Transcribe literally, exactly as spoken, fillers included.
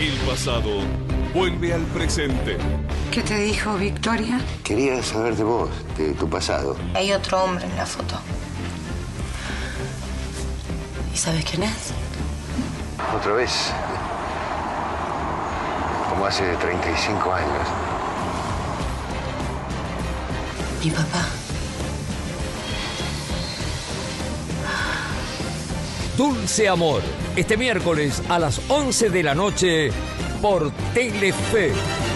El pasado vuelve al presente. ¿Qué te dijo Victoria? Quería saber de vos, de tu pasado. Hay otro hombre en la foto. ¿Y sabes quién es? Otra vez. Como hace treinta y cinco años. Mi papá. Dulce Amor, este miércoles a las once de la noche por Telefe.